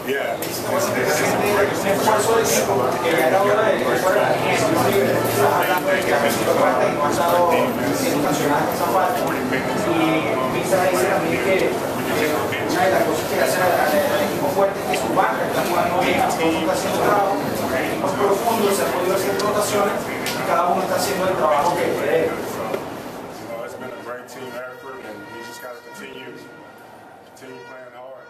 Yeah. Un esfuerzo de equipo, que ya era hora de que fuera la gente libre. Estás hablando de que ha sido fuerte y no ha estado estacionado en esa parte. Y Pizarra dice también que una de las cosas que hace al equipo fuerte es que su banca está jugando bien, todo el mundo está haciendo trabajo, el equipo es profundo, se ha podido hacer rotaciones y cada uno está haciendo el trabajo que quiere. It's been a great team effort, and we just got to continue playing hard.